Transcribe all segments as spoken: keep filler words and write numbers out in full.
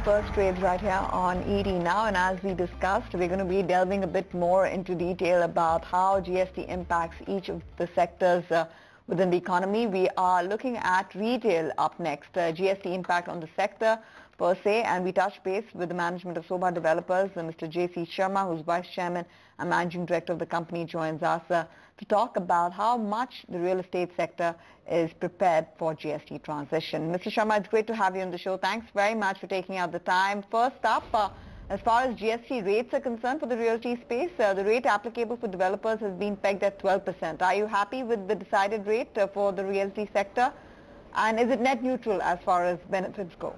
First Trades right here on E D Now, and as we discussed, we're going to be delving a bit more into detail about how G S T impacts each of the sectors uh, within the economy. We are looking at retail up next, uh, G S T impact on the sector per se, and we touch base with the management of Sobha Developers. uh, Mister J C Sharma, who's Vice Chairman and Managing Director of the company, joins us uh, to talk about how much the real estate sector is prepared for G S T transition. Mister Sharma, it's great to have you on the show. Thanks very much for taking out the time. First up, uh, as far as G S T rates are concerned for the realty space, uh, the rate applicable for developers has been pegged at twelve percent. Are you happy with the decided rate uh, for the realty sector? And is it net neutral as far as benefits go?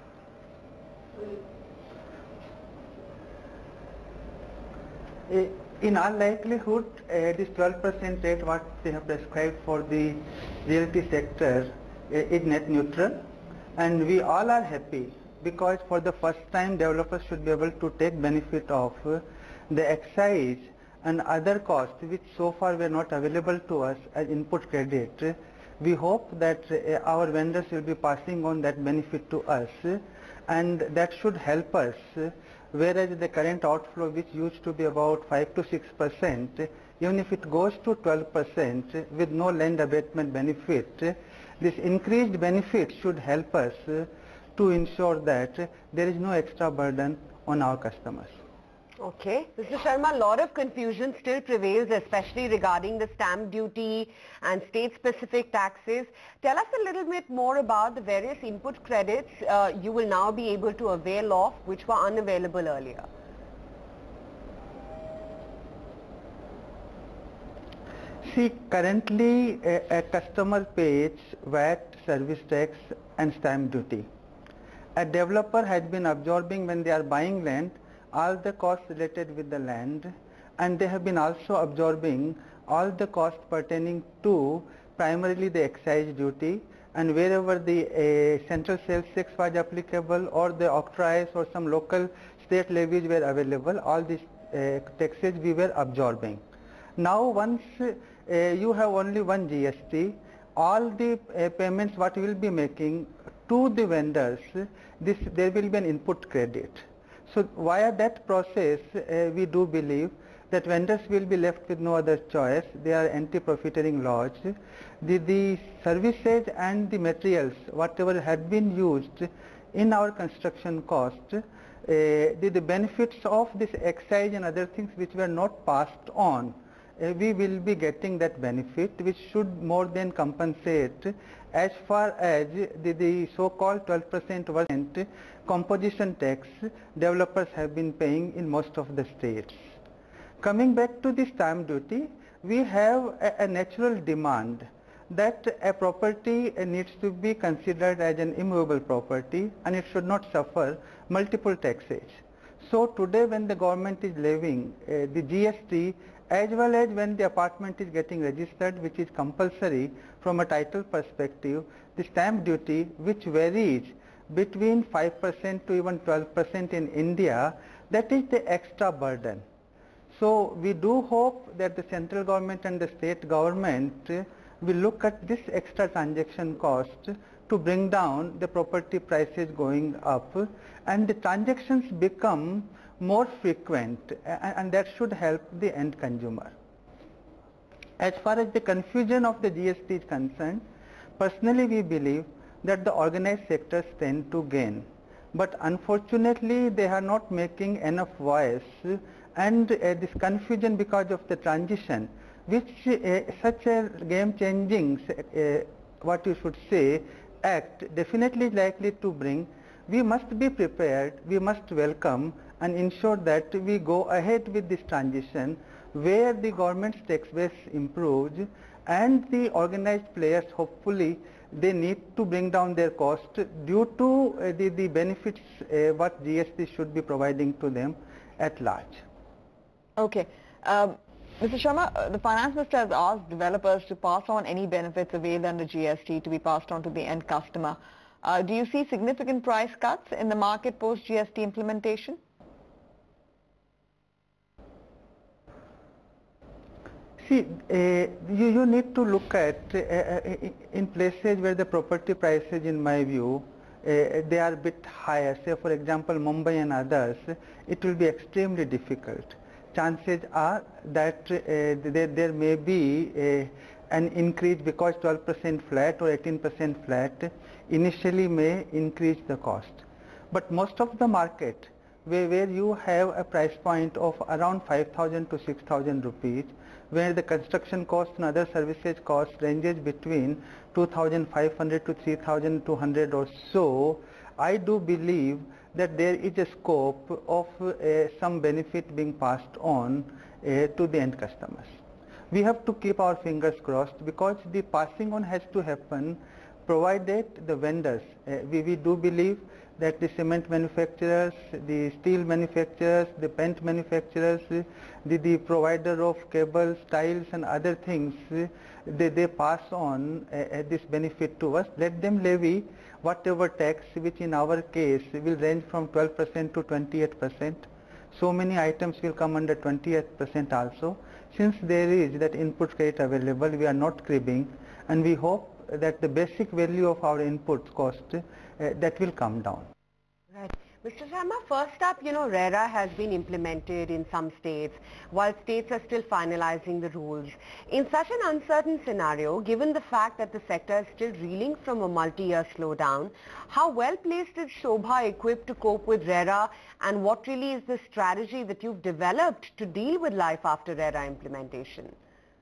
In all likelihood, uh, this twelve percent rate what they have prescribed for the realty sector uh, is net neutral, and we all are happy because for the first time developers should be able to take benefit of uh, the excise and other costs which so far were not available to us as input credit. We hope that uh, our vendors will be passing on that benefit to us, and that should help us. Whereas the current outflow, which used to be about five to six percent, even if it goes to twelve percent with no land abatement benefit, this increased benefit should help us to ensure that there is no extra burden on our customers. Okay. Mister Sharma, a lot of confusion still prevails, especially regarding the stamp duty and state-specific taxes. Tell us a little bit more about the various input credits uh, you will now be able to avail of, which were unavailable earlier. See, currently a, a customer pays V A T, service tax and stamp duty. A developer has been absorbing, when they are buying land, all the costs related with the land, and they have been also absorbing all the costs pertaining to primarily the excise duty, and wherever the uh, central sales tax was applicable or the octroi or some local state levies were available, all these uh, taxes we were absorbing. Now once uh, you have only one G S T, all the uh, payments what you will be making to the vendors, this there will be an input credit. So via that process, uh, we do believe that vendors will be left with no other choice. They are anti-profiteering laws. The, the services and the materials, whatever had been used in our construction cost, uh, the, the benefits of this excise and other things which were not passed on, uh, we will be getting that benefit, which should more than compensate as far as the, the so-called twelve percent composition tax developers have been paying in most of the states. Coming back to the stamp duty, we have a, a natural demand that a property needs to be considered as an immovable property and it should not suffer multiple taxes. So today when the government is levying uh, the G S T, as well as when the apartment is getting registered, which is compulsory from a title perspective, the stamp duty, which varies between five percent to even twelve percent in India, that is the extra burden. So we do hope that the central government and the state government will look at this extra transaction cost to bring down the property prices going up, and the transactions become more frequent, and that should help the end consumer. As far as the confusion of the G S T is concerned, personally we believe that the organized sectors tend to gain, but unfortunately they are not making enough voice, and uh, this confusion because of the transition, which uh, such a game-changing, uh, what you should say, act definitely is likely to bring. We must be prepared, we must welcome and ensure that we go ahead with this transition where the government's tax base improves and the organized players, hopefully they need to bring down their cost due to uh, the, the benefits uh, what G S T should be providing to them at large. Okay. Um, Mister Sharma, uh, the Finance Minister has asked developers to pass on any benefits availed under G S T to be passed on to the end customer. Uh, do you see significant price cuts in the market post G S T implementation? See, uh, you, you need to look at uh, uh, in places where the property prices, in my view, they are a bit higher, say for example Mumbai and others, it will be extremely difficult. Chances are that uh, there, there may be a, an increase because twelve percent flat or eighteen percent flat initially may increase the cost. But most of the market where, where you have a price point of around five thousand to six thousand rupees, where the construction cost and other services cost ranges between two thousand five hundred to three thousand two hundred or so, I do believe that there is a scope of uh, some benefit being passed on uh, to the end customers. We have to keep our fingers crossed because the passing on has to happen provided the vendors, uh, we, we do believe that the cement manufacturers, the steel manufacturers, the paint manufacturers, the, the provider of cables, tiles and other things, they, they pass on uh, this benefit to us. Let them levy whatever tax, which in our case will range from twelve percent to twenty-eight percent. So many items will come under twenty-eight percent also. Since there is that input credit available, we are not cribbing, and we hope that the basic value of our input cost uh, that will come down. Right. Mister Sharma, first up, you know, RERA has been implemented in some states, while states are still finalizing the rules. In such an uncertain scenario, given the fact that the sector is still reeling from a multi-year slowdown, how well placed is Sobha equipped to cope with RERA, and what really is the strategy that you've developed to deal with life after RERA implementation?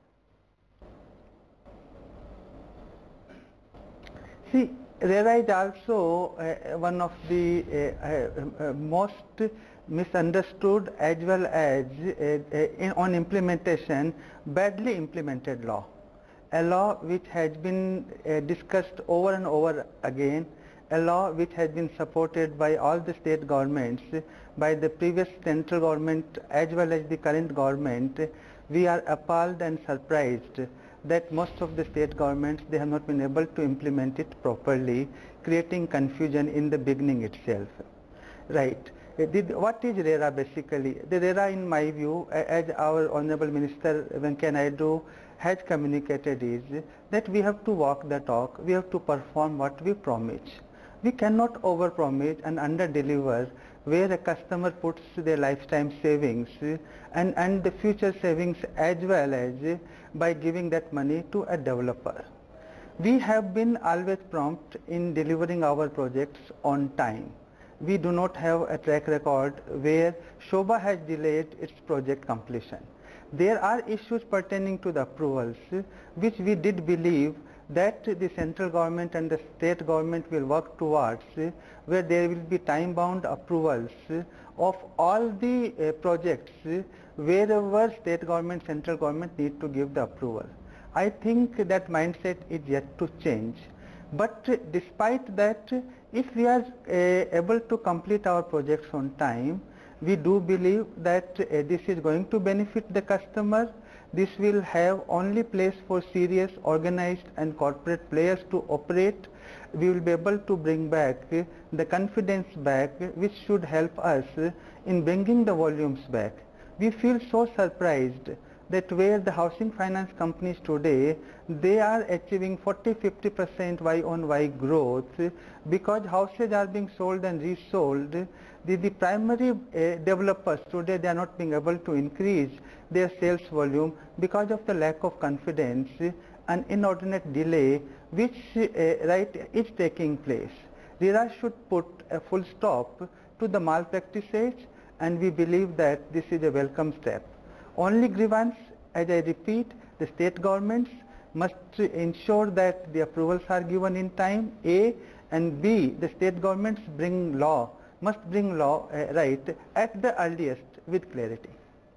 See, RERA is also uh, one of the uh, uh, uh, most misunderstood as well as uh, uh, in, on implementation, badly implemented law. A law which has been uh, discussed over and over again, a law which has been supported by all the state governments, by the previous central government as well as the current government. We are appalled and surprised that most of the state governments, they have not been able to implement it properly, creating confusion in the beginning itself. Right. What is RERA basically? The RERA, in my view, as our Honorable Minister Venkaiah Naidu has communicated, is that we have to walk the talk, we have to perform what we promise. We cannot overpromise and underdeliver, where a customer puts their lifetime savings and, and the future savings as well as by giving that money to a developer. We have been always prompt in delivering our projects on time. We do not have a track record where Sobha has delayed its project completion. There are issues pertaining to the approvals which we did believe that the central government and the state government will work towards, where there will be time-bound approvals of all the uh, projects wherever state government, central government need to give the approval. I think that mindset is yet to change. But uh, despite that, if we are uh, able to complete our projects on time, we do believe that uh, this is going to benefit the customer. This will have only place for serious, organized and corporate players to operate. We will be able to bring back uh, the confidence back, which should help us uh, in bringing the volumes back. We feel so surprised that where the housing finance companies today, they are achieving forty to fifty percent Y on Y growth because houses are being sold and resold. The, the primary uh, developers today, they are not being able to increase their sales volume because of the lack of confidence and inordinate delay which uh, right is taking place. RERA should put a full stop to the malpractices, and we believe that this is a welcome step. Only grievance, as I repeat, the state governments must ensure that the approvals are given in time, A, and B, the state governments bring law, must bring law uh, right at the earliest with clarity.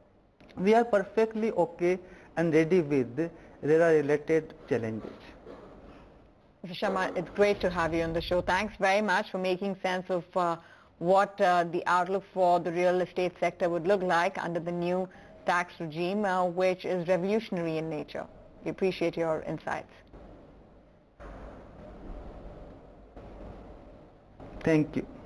We are perfectly okay and ready with RERA related challenges. Mister Sharma, it's great to have you on the show. Thanks very much for making sense of uh, what uh, the outlook for the real estate sector would look like under the new tax regime, uh, which is revolutionary in nature. We appreciate your insights. Thank you.